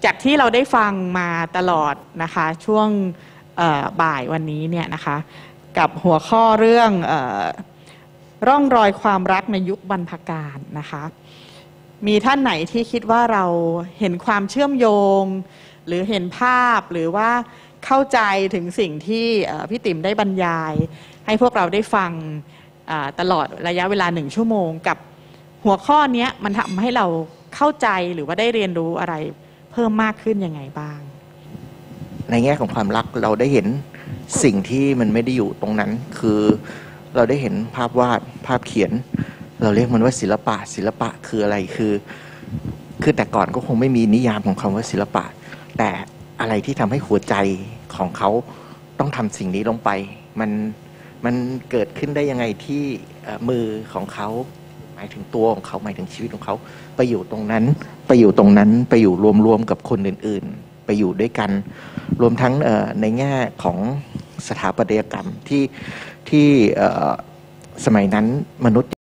จากที่เราได้ฟังมาตลอดนะคะช่วงบ่ายวันนี้เนี่ยนะคะกับหัวข้อเรื่องร่องรอยความรักในยุคบรรพกาลนะคะมีท่านไหนที่คิดว่าเราเห็นความเชื่อมโยงหรือเห็นภาพหรือว่าเข้าใจถึงสิ่งที่พี่ติ๋มได้บรรยายให้พวกเราได้ฟังตลอดระยะเวลา1 ชั่วโมงกับหัวข้อนี้มันทำให้เราเข้าใจหรือว่าได้เรียนรู้อะไรเพิ่มมากขึ้นยังไงบ้างในแง่ของความรักเราได้เห็นสิ่งที่มันไม่ได้อยู่ตรงนั้นคือเราได้เห็นภาพวาดภาพเขียนเราเรียกมันว่าศิลปะคืออะไรคือแต่ก่อนก็คงไม่มีนิยามของคำว่าศิลปะแต่อะไรที่ทำให้หัวใจของเขาต้องทำสิ่งนี้ลงไปมันเกิดขึ้นได้ยังไงที่มือของเขาหมายถึงตัวของเขาหมายถึงชีวิตของเขาไปอยู่ตรงนั้นไปอยู่รวมกับคนอื่นๆไปอยู่ด้วยกันรวมทั้งในแง่ของสถาปัตยกรรมที่สมัยนั้นมนุษย์